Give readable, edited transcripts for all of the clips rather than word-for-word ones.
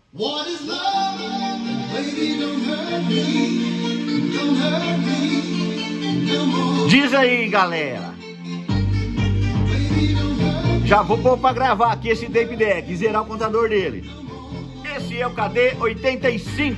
What is love? Baby, don't hurt me. Don't hurt me no more. Diz aí, galera. Já vou pôr pra gravar aqui esse tape deck e zerar o contador dele. Esse é o KD85.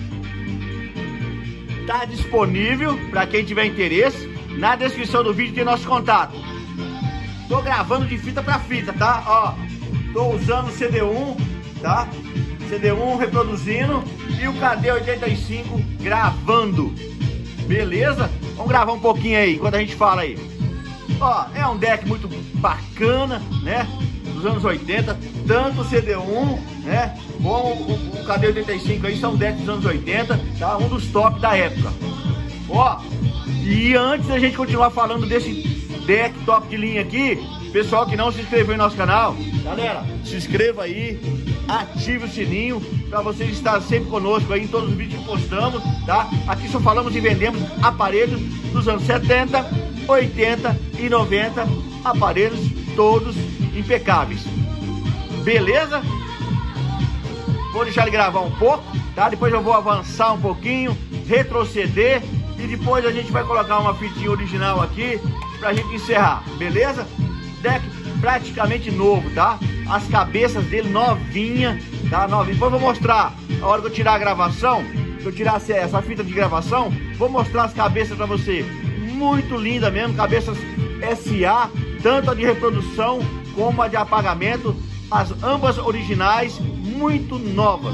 Tá disponível para quem tiver interesse. Na descrição do vídeo tem nosso contato. Tô gravando de fita para fita, tá? Ó, tô usando o CD1, tá? CD1 reproduzindo e o KD85 gravando. Beleza? Vamos gravar um pouquinho aí, enquanto a gente fala aí. Ó, é um deck muito bacana, né? Dos anos 80, tanto o CD1, né? Como o KD85 aí são decks dos anos 80, tá? Um dos top da época. Ó, e antes da gente continuar falando desse deck top de linha aqui, pessoal que não se inscreveu em nosso canal, galera, se inscreva aí, ative o sininho para vocês estarem sempre conosco aí em todos os vídeos que postamos, tá? Aqui só falamos e vendemos aparelhos dos anos 70, 80 e 90, aparelhos todos impecáveis. Beleza? Vou deixar ele gravar um pouco, tá? Depois eu vou avançar um pouquinho, retroceder e depois a gente vai colocar uma fitinha original aqui pra gente encerrar, beleza? Deck praticamente novo, tá? As cabeças dele novinha, tá? Novinha. Depois eu vou mostrar, a hora que eu tirar a gravação, que eu tirar essa fita de gravação, vou mostrar as cabeças pra você. Muito linda mesmo, cabeças SA, tanto a de reprodução como a de apagamento, as ambas originais, muito novas.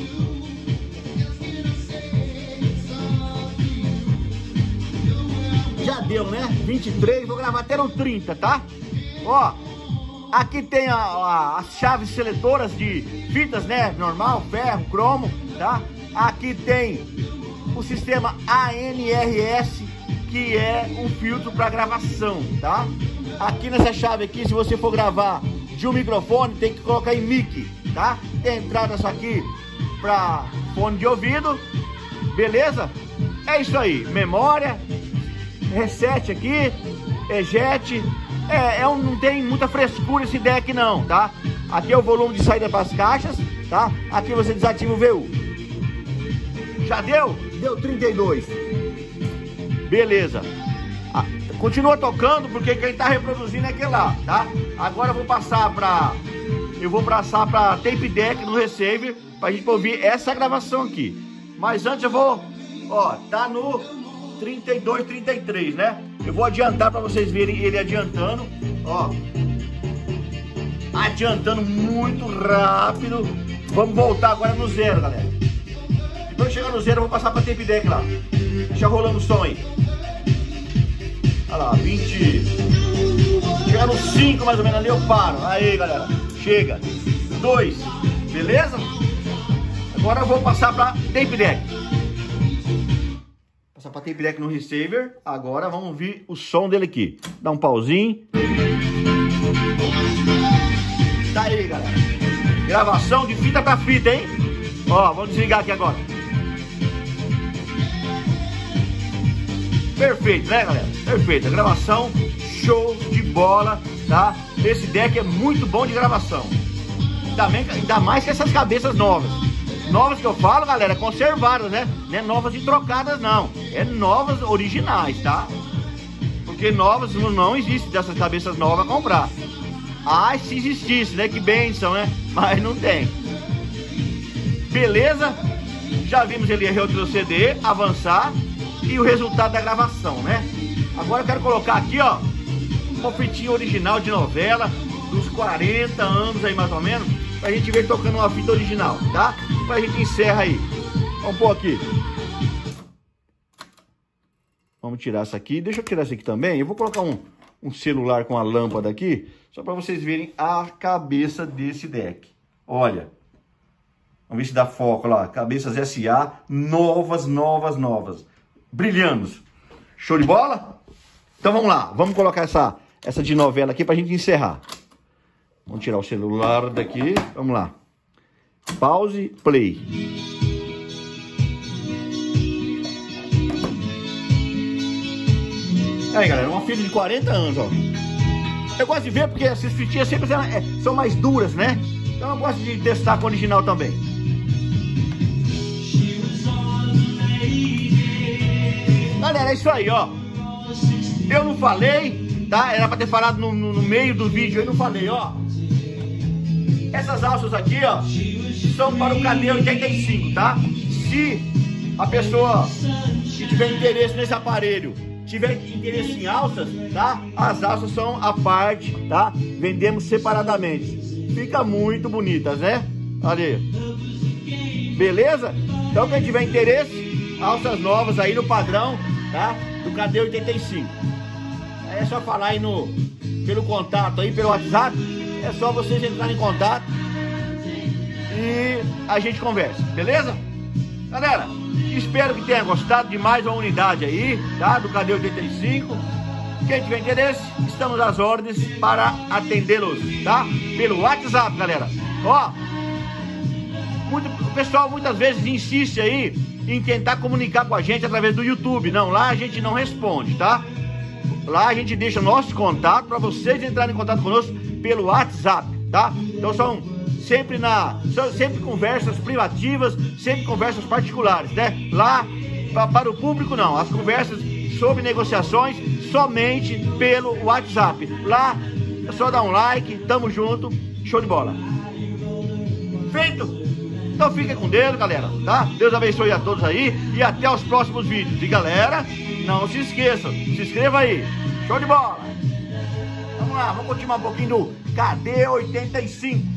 Já deu, né? 23, vou gravar até no 30, tá? Ó, aqui tem as chaves seletoras de fitas, né? Normal, ferro, cromo, tá? Aqui tem o sistema ANRS, que é um filtro para gravação, tá? Aqui nessa chave aqui, se você for gravar de um microfone, tem que colocar em mic, tá? Tem entrada essa aqui para fone de ouvido, beleza? É isso aí, memória, reset aqui, eject, não tem muita frescura esse deck não, tá? Aqui é o volume de saída para as caixas, tá? Aqui você desativa o VU. Já deu? Deu 32. Beleza. Continua tocando porque quem tá reproduzindo é aquele lá, tá? Agora eu vou passar pra tape deck no receiver pra gente ouvir essa gravação aqui. Mas antes eu vou, ó, tá no 32, 33, né? Eu vou adiantar pra vocês verem ele adiantando, ó. Adiantando muito rápido. Vamos voltar agora no zero, galera. Depois que chegar no zero eu vou passar pra tape deck lá. Deixa rolando o som aí. Olha lá, 20. Chega no 5 mais ou menos ali, eu paro. Aí, galera, chega. 2, beleza? Agora eu vou passar pra tape deck. Passar pra tape deck no receiver. Agora vamos ouvir o som dele aqui. Dá um pauzinho. Tá aí, galera. Gravação de fita pra fita, hein? Ó, vamos desligar aqui agora. Perfeito, né, galera? Perfeito, a gravação show de bola, tá? Esse deck é muito bom de gravação. Ainda mais que essas cabeças novas. Novas que eu falo, galera, conservadas, né? Não é novas e trocadas, não. É novas originais, tá? Porque novas não existe dessas cabeças novas a comprar. Ah, se existisse, né? Que bênção, né? Mas não tem. Beleza? Já vimos ele retroceder, avançar. E o resultado da gravação, né? Agora eu quero colocar aqui, ó, uma fitinha original de novela dos 40 anos aí mais ou menos, pra gente ver tocando uma fita original, tá? Pra gente encerra aí. Vamos pôr aqui. Vamos tirar essa aqui. Deixa eu tirar essa aqui também. Eu vou colocar um celular com a lâmpada aqui, só pra vocês verem a cabeça desse deck. Olha. Vamos ver se dá foco lá. Cabeças SA, novas. Brilhando. Show de bola? Então vamos lá. Vamos colocar essa de novela aqui pra gente encerrar. Vamos tirar o celular daqui. Vamos lá. Pause, play. Aí, galera, uma fita de 40 anos, ó. Eu gosto de ver porque essas fitinhas sempre são mais duras, né? Então eu gosto de testar com o original também. Galera, é isso aí, ó. Eu não falei, tá? Era pra ter falado no meio do vídeo, eu não falei, ó. Essas alças aqui, ó, são para o KD 85, tá? Se a pessoa que tiver interesse nesse aparelho tiver interesse em alças, tá? As alças são à parte, tá? Vendemos separadamente. Fica muito bonitas, né? Olha aí. Beleza? Então quem tiver interesse, alças novas aí no padrão, tá? Do KD 85. Aí é só falar aí pelo contato aí, pelo WhatsApp. É só vocês entrarem em contato e a gente conversa, beleza? Galera, espero que tenha gostado de mais uma unidade aí, tá? Do KD 85. Quem tiver interesse, estamos às ordens para atendê-los, tá? Pelo WhatsApp, galera. Ó, o pessoal muitas vezes insiste aí em tentar comunicar com a gente através do YouTube. Não, lá a gente não responde, tá? Lá a gente deixa nosso contato para vocês entrarem em contato conosco pelo WhatsApp, tá? Então são sempre conversas privativas, sempre conversas particulares, né? Lá, para o público não, as conversas sobre negociações somente pelo WhatsApp. Lá é só dar um like, tamo junto, show de bola. Feito? Então fiquem com Deus, galera, tá? Deus abençoe a todos aí e até os próximos vídeos. E galera, não se esqueçam, se inscreva aí, show de bola. Vamos lá, vamos continuar um pouquinho do KD 85.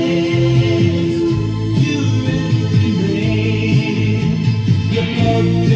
You're